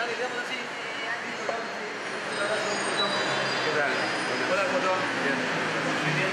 Dale, quedamos así. ¿Qué tal? Hola, ¿cómo te va? Bien. Bien.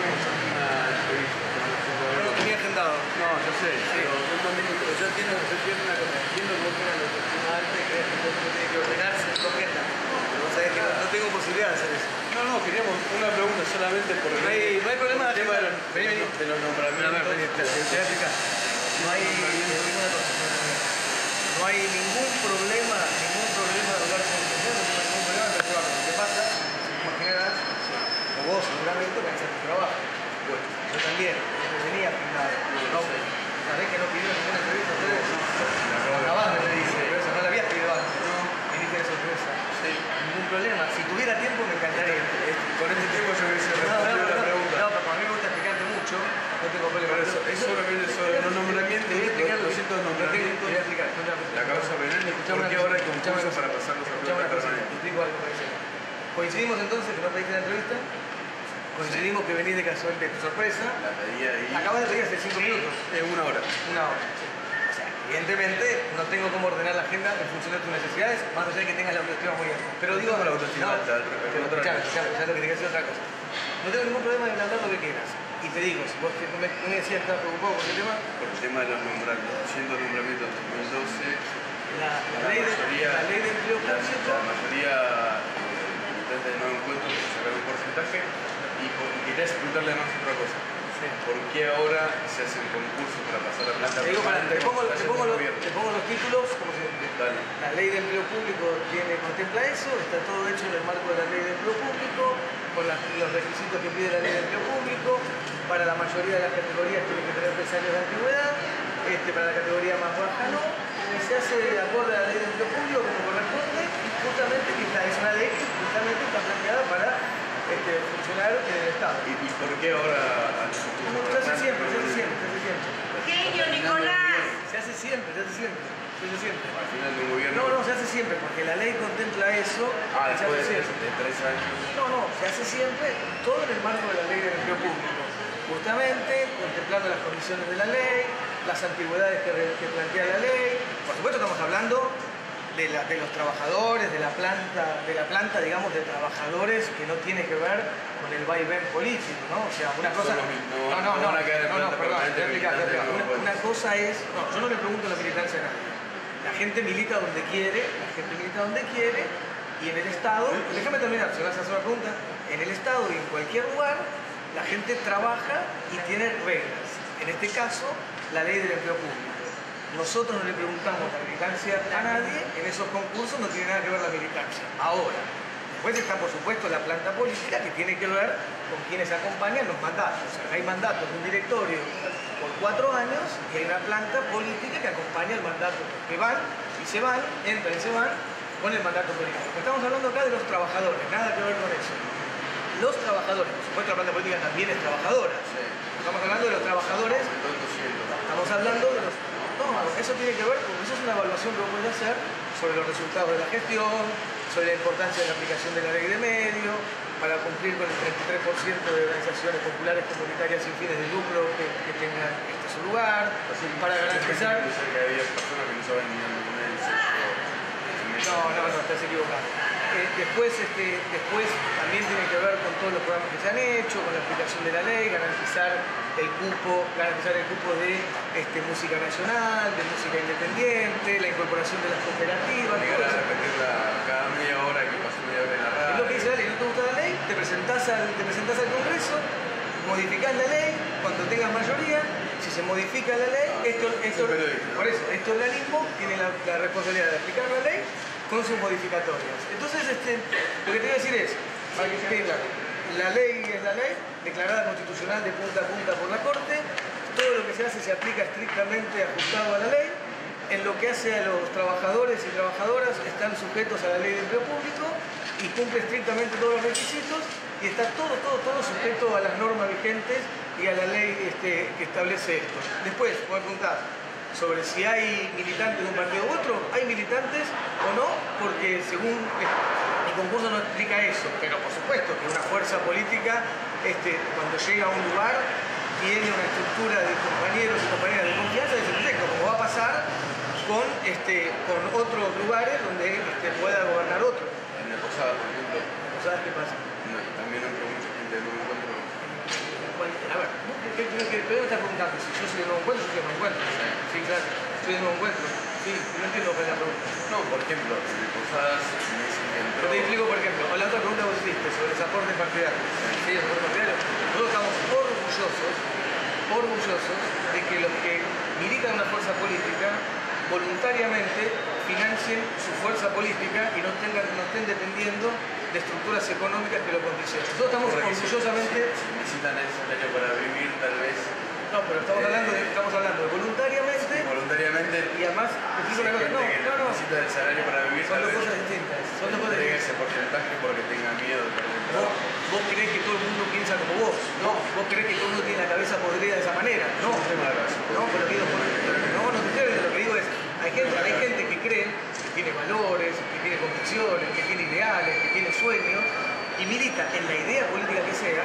No No, tenía agendado. No, yo sé, pero Yo entiendo una cosa. Entiendo que vos quieras lo profesional, te crees que todo tiene que ordenarse en tu agenda. Pero vos sabés que no tengo posibilidad de hacer eso. no, queríamos una pregunta solamente por No hay problema. el tema de Vení. los nombramientos. Te voy a explicar. No hay ninguna cosa. No hay ningún problema de hablar con el no hay ningún problema de trabajo. Lo que pasa, imaginarás, o vos seguramente organizás tu trabajo. Bueno, yo también, yo venía agendado. No, sabés que no pidieron ninguna entrevista a ustedes. La banda le dice, pero eso no la habías pedido antes. No, viniste de sorpresa. Sí. Ningún problema. Si tuviera tiempo me encantaría. Con este tiempo yo hubiese respondido la pregunta. No, pero como a mí me gusta explicarte mucho, no tengo problema. Pero eso es solamente sobre los nombramientos, Te voy a explicar los 200 nombramientos, te voy a explicar. la causa penal y por qué ahora hay concurso para pasarlos a prueba permanente. Te explico algo para que sepas. Coincidimos entonces que no pediste la entrevista. Coincidimos que venís de casual de sorpresa. La pedía ahí. Acabas de pedir hace 5 minutos. Una hora. Una hora. O sea, evidentemente no tengo cómo ordenar la agenda en función de tus necesidades, más allá de que tengas la autoestima muy alta. Pero digo, la autoestima alta, ya lo que te quiero decir otra cosa. No tengo ningún problema en hablar lo que quieras. Y te digo, si vos me decías que estás preocupado por el tema, Por el tema de los nombramientos, 200 nombramientos en 2012, la ley de empleo público. la mayoría de no encuentros que sacaron un porcentaje y querías preguntarle además otra cosa. Sí. ¿Por qué ahora se hacen concursos para pasar la planta Te digo, permanente? te pongo los títulos, como se Dale. La ley de empleo público contempla eso, está todo hecho en el marco de la ley de empleo público, con los requisitos que pide la ley de empleo público. Para la mayoría de las categorías tiene que tener 3 años de antigüedad, para la categoría más baja no, y se hace de acuerdo a la ley de empleo público como corresponde, y justamente que es una ley que justamente está planteada para funcionar en el Estado. ¿Y por qué ahora? Se hace siempre. Genio, Nicolás. Se hace siempre. Al final de un gobierno. No, se hace siempre, porque la ley contempla eso. Se Después hace de siempre. 3 años. No, se hace siempre, todo en el marco de la ley del empleo público. Justamente, contemplando las condiciones de la ley, las antigüedades que plantea la ley. Por supuesto estamos hablando de los trabajadores, de la planta, digamos, de trabajadores que no tiene que ver con el vaivén político, ¿no? O sea, una cosa... Perdón, te voy a explicar. Una cosa es... No, yo no le pregunto la militancia a nadie. La gente milita donde quiere, y en el Estado... Déjame terminar, si vas a hacer una pregunta. En el Estado y en cualquier lugar, la gente trabaja y tiene reglas. En este caso, la ley del empleo público. Nosotros no le preguntamos la militancia a nadie, en esos concursos no tiene nada que ver la militancia. Ahora, después está por supuesto la planta política que tiene que ver con quienes acompañan los mandatos. O sea, hay mandatos de un directorio por 4 años y hay una planta política que acompaña el mandato, que van y se van, entran y se van con el mandato político. Estamos hablando acá de los trabajadores, nada que ver con eso. Los trabajadores, por supuesto la planta política también es trabajadora. Estamos hablando de los trabajadores, estamos hablando de los... No, eso tiene que ver con, eso es una evaluación que vos podés hacer sobre los resultados de la gestión, sobre la importancia de la aplicación de la ley de medio, para cumplir con el 33% de organizaciones populares comunitarias sin fines de lucro que tengan su lugar, para garantizar... Que había personas que no saben ni el documento. No, estás equivocado. Después también tiene que ver con todos los programas que se han hecho, con la aplicación de la ley, garantizar el cupo de música nacional, de música independiente, la incorporación de las cooperativas. Cada media hora que pasó media hora en la radio. Es lo que dice la ley, no te gusta la ley, te presentás al Congreso, modificás la ley, cuando tengas mayoría, si se modifica la ley, por eso, este organismo tiene la responsabilidad de aplicar la ley con sus modificatorias. Entonces, lo que te voy a decir es, para que quede claro, la ley es la ley, declarada constitucional de punta a punta por la Corte, todo lo que se hace se aplica estrictamente ajustado a la ley, en lo que hace a los trabajadores y trabajadoras están sujetos a la ley de empleo público y cumple estrictamente todos los requisitos y está todo sujeto a las normas vigentes y a la ley que establece esto. Después, vos me preguntás sobre si hay militantes de un partido u otro, hay militantes o no, porque según el concurso no explica eso, pero por supuesto que una fuerza política, cuando llega a un lugar, tiene una estructura de compañeros y compañeras de confianza de ese proyecto, como va a pasar con con otros lugares donde pueda gobernar otro. En la Posada, por ejemplo. ¿Sabes qué pasa? No, también entró mucha gente de Nuevo Encuentro. Bueno, a ver, ¿qué me estás preguntando? Si yo soy de Nuevo Encuentro, soy de Nuevo Encuentro. Sí, claro, soy de Nuevo Encuentro. Sí, no entiendo cuál es la pregunta. No, por ejemplo, en Posadas me dicen que entró... Yo te explico, por ejemplo, la otra pregunta que vos hiciste sobre los aportes partidarios. Sí, los aportes partidarios. Nosotros estamos orgullosos de que los que militan una fuerza política voluntariamente financien su fuerza política y no estén dependiendo de estructuras económicas que lo condicionen. Nosotros estamos orgullosamente... Si necesitan el salario para vivir, tal vez... No, pero estamos hablando de voluntariamente... Voluntariamente... Y además, te explico una cosa. No. Necesita el salario para vivir, Son tal dos vez... cosas distintas. Son dos cosas distintas. ese porcentaje porque tenga miedo de perder el trabajo. Vos creés que todo el mundo piensa como vos. No. Vos creés que todo el mundo tiene la cabeza podrida de esa manera. No. Pero digo, no te estoy diciendo, lo que digo es, hay gente que cree que tiene valores, que tiene convicciones, que tiene ideales, que tiene sueños, y milita en la idea política que sea,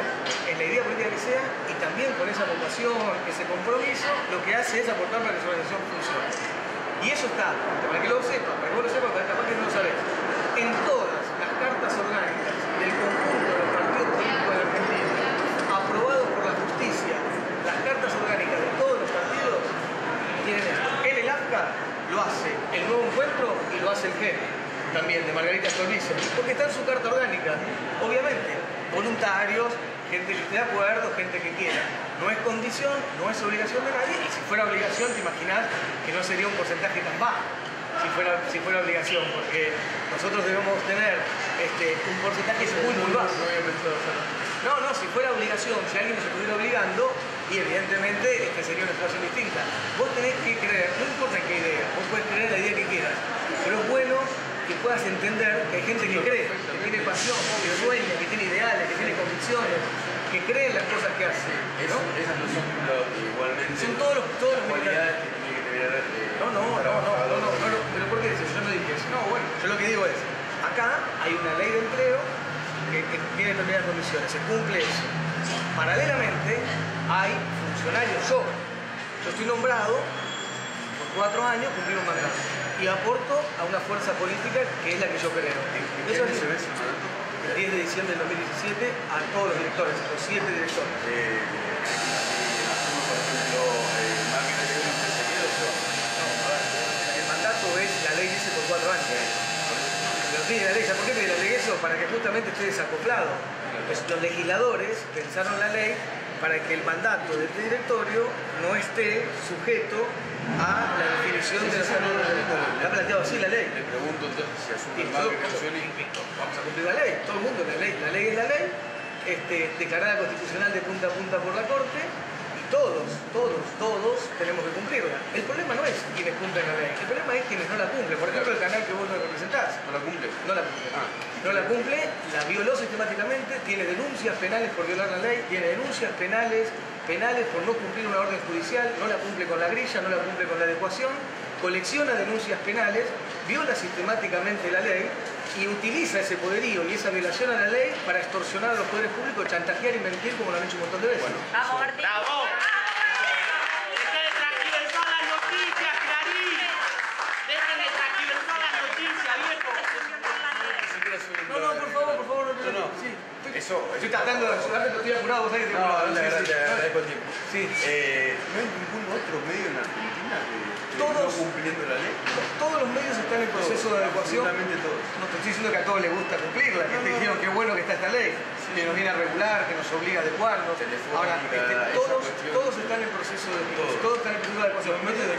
y también con esa vocación, ese compromiso, lo que hace es aportar para que su organización funcione. Y eso está, para que lo sepas, para que vos lo sepas, para capaz que no lo sabés, en todas las cartas orgánicas del conjunto de los partidos políticos de la Argentina, aprobados por la justicia, las cartas orgánicas de todos los partidos tienen esto. El AFCA lo hace el Nuevo Encuentro y lo hace el GEN, también de Margarita Stolbizer, porque está en su carta orgánica, obviamente, voluntarios, gente que esté de acuerdo, gente que quiera. No es condición, no es obligación de nadie, y si fuera obligación, te imaginás que no sería un porcentaje tan bajo, si fuera obligación, porque nosotros debemos tener un porcentaje muy bajo. No había pensado hacerlo. No, si fuera obligación, si alguien nos estuviera obligando, y evidentemente sería una situación distinta. Vos tenés que creer, no importa en qué idea, vos podés creer en la idea que quieras, pero es bueno que puedas entender que hay gente que cree, que tiene pasión, que sueña, que tiene ideales, que tiene convicciones, que cree en las cosas que hace. ¿No? Esas no son igualmente... Son todos los cualidades que tiene que tener... pero ¿por qué dices? Yo no dije eso. No, bueno, yo lo que digo es, acá hay una ley de empleo que tiene determinadas condiciones, se cumple eso. Paralelamente, hay funcionarios, yo estoy nombrado por 4 años, cumplir un mandato, y aporto a una fuerza política que es la que yo creo. Eso es el 10 de diciembre del 2017 a todos los directores, a los 7 directores. Por ejemplo, máquinas de uno seguido, El mandato es, la ley dice por 4 años. Pero tiene la ley, ¿sabes por qué tiene la ley eso? Para que justamente esté desacoplado. Pues los legisladores pensaron la ley para que el mandato de este directorio no esté sujeto a la definición de la salud. ¿La ha planteado así la ley? Le pregunto entonces si asume el vamos a cumplir la ley, todo el mundo, la ley es la ley, declarada constitucional de punta a punta por la Corte, y todos tenemos que cumplirla. El problema no es quienes cumplen la ley, el problema es quienes no la cumplen. Por ejemplo, el canal que vos no representás. ¿No la cumple? No la cumple. No la cumple, la violó sistemáticamente, tiene denuncias penales por violar la ley, tiene denuncias penales por no cumplir una orden judicial, no la cumple con la grilla, no la cumple con la adecuación, colecciona denuncias penales, viola sistemáticamente la ley y utiliza ese poderío y esa violación a la ley para extorsionar a los poderes públicos, chantajear y mentir como lo han hecho un montón de veces. Bueno, Vamos, Martín. ¡Bravo! Dejen de transgiversar las noticias, Clarín. Dejen de transgiversar las noticias, viejo. No, por favor, no. Sí. Eso... Estoy tratando de ayudarte, pero estoy apurado, vos sabés que estoy No, apurado. la verdad, te agradezco el tiempo. Sí. ¿No hay ningún otro medio en Argentina que Todos. no cumpliendo la ley? Todos los medios están en proceso de adecuación. Absolutamente todos. No te estoy diciendo que a todos les gusta cumplirla, que te dijeron qué bueno que está esta ley, que nos viene a regular, que nos obliga a adecuarnos. Telefónica, Ahora, esa cuestión. todos están en proceso de todos están en proceso de adecuación.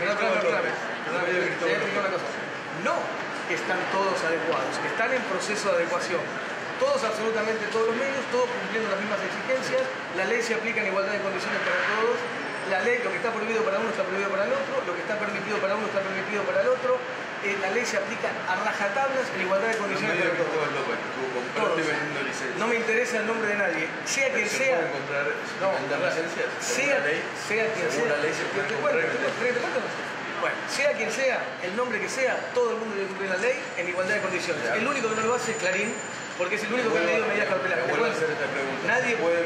No están todos adecuados, están en proceso de adecuación. Todos, absolutamente todos los medios, todos cumpliendo las mismas exigencias, la ley se aplica en igualdad de condiciones para todos, la ley, lo que está prohibido para uno está prohibido para el otro, lo que está permitido para uno está permitido para el otro, la ley se aplica a rajatablas en igualdad de condiciones para todos. No me interesa el nombre de nadie, sea quien sea. Sea quien sea. Bueno, sea quien sea, el nombre que sea, todo el mundo debe cumplir la ley en igualdad de condiciones. El único que no lo hace es Clarín, porque es el único que ha pedido medidas cautelares. Nadie puede,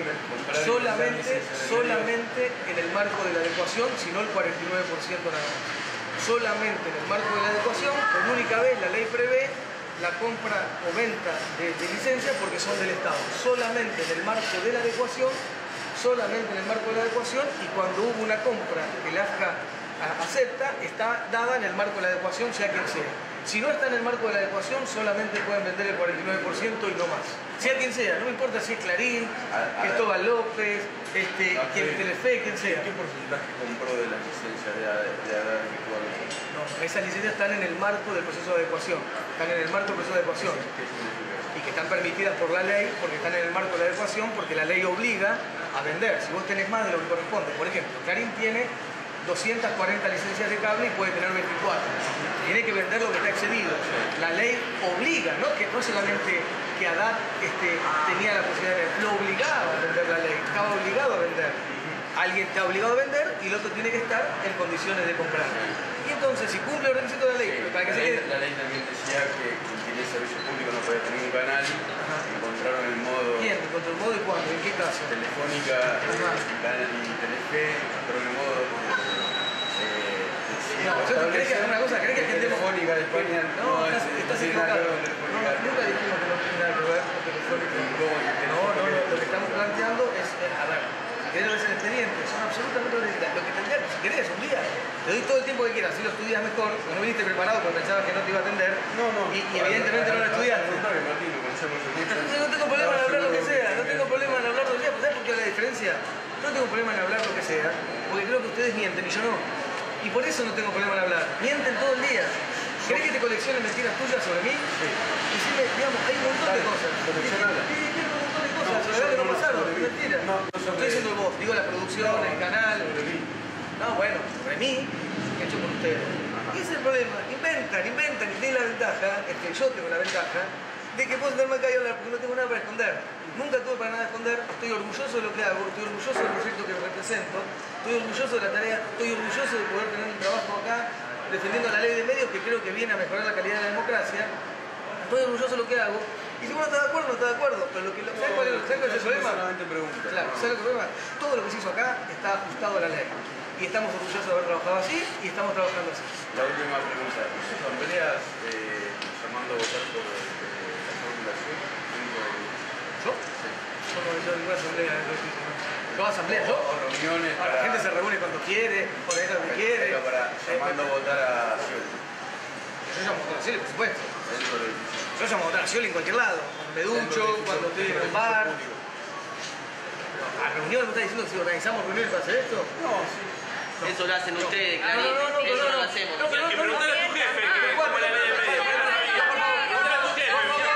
solamente en el marco de la adecuación, sino el 49% nada más. solamente en el marco de la adecuación. Por única vez la ley prevé la compra o venta de licencias porque son del Estado. Solamente en el marco de la adecuación, solamente en el marco de la adecuación, y cuando hubo una compra que el AFCA acepta, está dada en el marco de la adecuación, sea quien sea. Si no está en el marco de la adecuación, solamente pueden vender el 49% y no más. Sea quien sea, no me importa si es Clarín, Cristóbal López, Telefe, quien sea. ¿Qué porcentaje compró de las licencias de ADAR virtualmente? No, esas licencias están en el marco del proceso de adecuación. Están en el marco del proceso de adecuación. ¿Qué significa? Y que están permitidas por la ley, porque están en el marco de la adecuación, porque la ley obliga a vender. Si vos tenés más de lo que corresponde, por ejemplo, Clarín tiene 240 licencias de cable y puede tener 24. Tiene que vender lo que está excedido. La ley obliga, no solamente que ADAR tenía la posibilidad de vender, lo obligaba a vender la ley, estaba obligado a vender. Alguien está obligado a vender y el otro tiene que estar en condiciones de comprar. Y entonces, si cumple el requisito de la ley, para que se quede... La ley también decía que quien tenía servicio público no podía tener un canal. Encontraron el modo... ¿Quién? ¿Encontró el modo y cuándo? ¿En qué caso? Telefónica y Telefe, encontraron el modo... ¿Querés que haga una cosa? ¿Querés que entendemos? Telefónica de España no estás equivocado. Nunca dijimos que no tiene nada que ver con Telefónica. No, lo que estamos planteando es, a ver, si querés ver el expediente, son absolutamente originales. Lo que tendría que, si querés, un día, te doy todo el tiempo que quieras, si lo estudias mejor, no viniste preparado porque pensabas que no te iba a atender, y evidentemente no lo estudiaste. Entonces no tengo problema en hablar lo que sea, no tengo problema en hablar lo que sea, ¿sabes por qué la diferencia? No tengo problema en hablar lo que sea, porque creo que ustedes mienten y yo no. Y por eso no tengo problema en hablar. Mienten todo el día. ¿Querés que te coleccione mentiras tuyas sobre mí? Decime, digamos, hay un montón de cosas. Quiero un montón de cosas, sobre verdad que no pasaron, mentiras. No estoy diciendo vos, digo la producción, el canal. No, bueno, sobre mí, hecho por ustedes. Y ese es el problema. Inventan y tienen la ventaja, es que yo tengo la ventaja, de que puedo sentarme acá y hablar porque no tengo nada para esconder. Nunca tuve para nada esconder, estoy orgulloso de lo que hago, estoy orgulloso del proyecto que represento, estoy orgulloso de la tarea, estoy orgulloso de poder tener un trabajo acá defendiendo la ley de medios que creo que viene a mejorar la calidad de la democracia. Estoy orgulloso de lo que hago. Y si uno está de acuerdo, no está de acuerdo. Pero ¿sabes cuál es el problema? Claro, ¿sabes el problema? Todo lo que se hizo acá está ajustado a la ley. Y estamos orgullosos de haber trabajado así y estamos trabajando así. La última pregunta. ¿Son peleas llamando a votar por la formulación? ¿Yo? Yo no he hecho ninguna asamblea dentro del sitio. ¿No asamblea? ¿Yo? O reuniones para... La gente se reúne cuando quiere, por ahí lo que quiere. Pero para llamando a votar a Scioli. Yo llamo a votar a Scioli, por supuesto. Dentro del edificio. Yo llamo a votar a Scioli en cualquier lado. Cuando me ducho, cuando estoy en un bar. ¿A reuniones me estás diciendo que si organizamos reuniones para hacer esto? No, sí. Eso lo hacen ustedes, Clarín. No, Eso no lo hacemos. Tienes que preguntarle a tu jefe, que es como la ley de medios. Preguntale a tu jefe.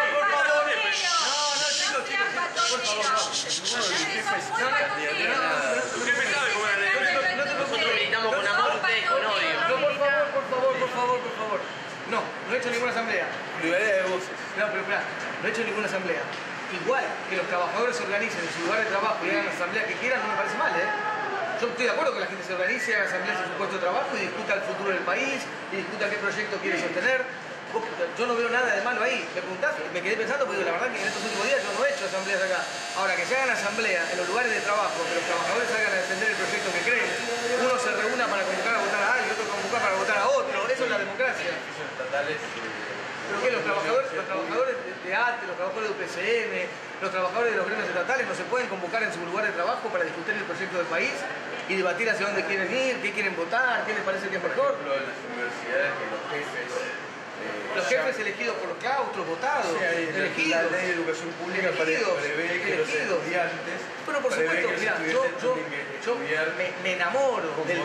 Tu jefe sabe cómo es la ley de medios. Nosotros militamos con amor, ustedes con odio. No, por favor. No he hecho ninguna asamblea. Pluralidad de voces. No, pero espera, no he hecho ninguna asamblea. Igual que los trabajadores se organicen en su lugar de trabajo y hagan la asamblea que quieran, no me parece mal, ¿eh? Yo estoy de acuerdo que la gente se organice, haga asambleas en su puesto de trabajo y discuta el futuro del país, y discuta qué proyecto quiere sostener. Yo no veo nada de malo ahí. Me preguntaste, me quedé pensando, porque la verdad que en estos últimos días yo no he hecho asambleas acá. Ahora, que se hagan asambleas en los lugares de trabajo, que los trabajadores salgan a defender el proyecto que creen, uno se reúna para convocar a votar a alguien, otro convocar para votar a otro, eso es la democracia. ¿Pero qué? Los trabajadores de ATE, los trabajadores de UPCN, los trabajadores de los gremios estatales no se pueden convocar en su lugar de trabajo para discutir el proyecto del país y debatir hacia dónde quieren ir, qué quieren votar, qué les parece que es mejor. Por ejemplo, en las universidades que los jefes elegidos por los claustros, votados, elegidos. La ley de educación pública prevé que los estudiantes... Bueno, por supuesto, mira, yo me enamoro del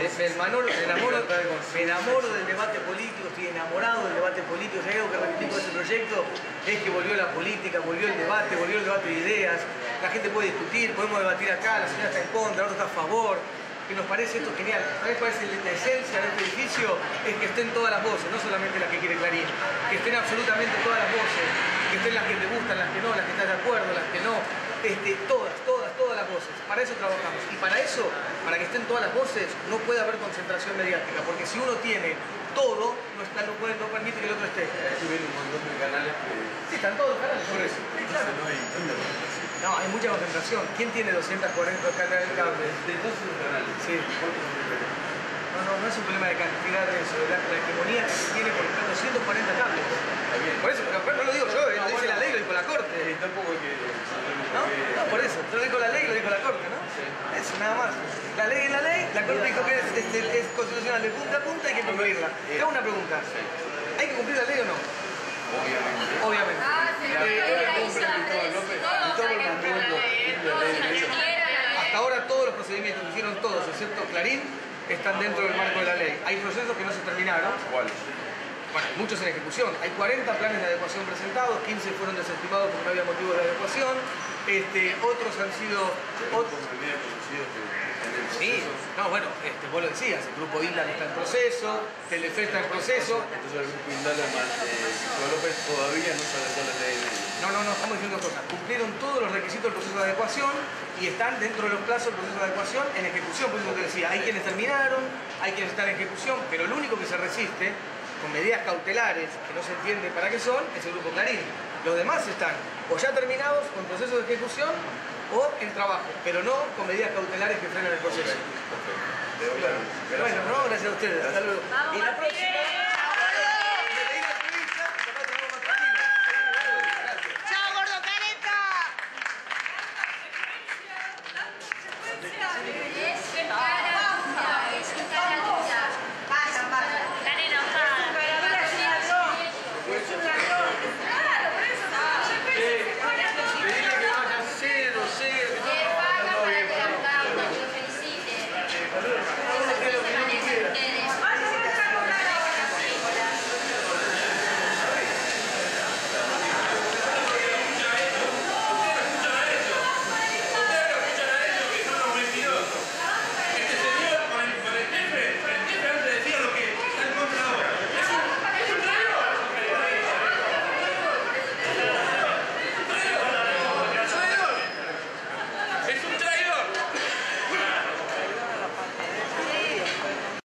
debate político, estoy enamorado del debate político. Si hay algo que reivindico de este proyecto es que volvió la política, volvió el debate de ideas. La gente puede discutir, podemos debatir acá, la señora está en contra, la otra está a favor. Que nos parece esto genial. ¿Sabés cuál es la esencia de este edificio? Es que estén todas las voces, no solamente las que quiere Clarín, que estén absolutamente todas las voces, que estén las que te gustan, las que no, las que estás de acuerdo, las que no, todas las voces. Para eso trabajamos. Y para eso, para que estén todas las voces, no puede haber concentración mediática, porque si uno tiene todo, no permite que el otro esté. Aquí ven un montón de canales que... Sí, están todos los canales. Por eso. Claro. No hay tanta concentración. No, hay mucha concentración. ¿Quién tiene 240 canales de cable? De todos esos canales, Sí. ¿cuántos son de Telefe? No no es un problema de cantidad de eso, la hegemonía que se tiene por 240 cables. Por eso, pero no lo digo yo, lo dice la ley, lo dijo la Corte. Tampoco es que... ¿No? No, por eso, yo digo la ley, lo dijo la Corte, ¿no? Sí. Eso, nada más. La ley es la ley, la Corte dijo que es constitucional de punta a punta, hay que cumplirla. Te hago una pregunta. ¿Hay que cumplir la ley o no? Obviamente. Obviamente. Hasta ahora todos los procedimientos que hicieron todos, excepto Clarín, están dentro del marco de la ley. Hay procesos que no se terminaron. ¿Cuáles? Bueno, muchos en ejecución. Hay 40 planes de adecuación presentados, 15 fueron desestimados porque no había motivo de adecuación. Otros han sido... Sí, no, bueno, vos lo decías, el grupo Inland está en proceso, Telefe está en proceso. Entonces el grupo Indala más Cristóbal López todavía no se adecuó a la ley de medio. No, estamos diciendo cosas. Cumplieron todos los requisitos del proceso de adecuación y están dentro de los plazos del proceso de adecuación en ejecución. Por eso te decía, hay quienes terminaron, hay quienes están en ejecución, pero el único que se resiste con medidas cautelares que no se entiende para qué son es el grupo Clarín. Los demás están o ya terminados con proceso de ejecución o en trabajo, pero no con medidas cautelares que frenan el proceso. Perfecto. Bueno, no, gracias a ustedes. Hasta luego. Vamos, Y la Martínez. próxima...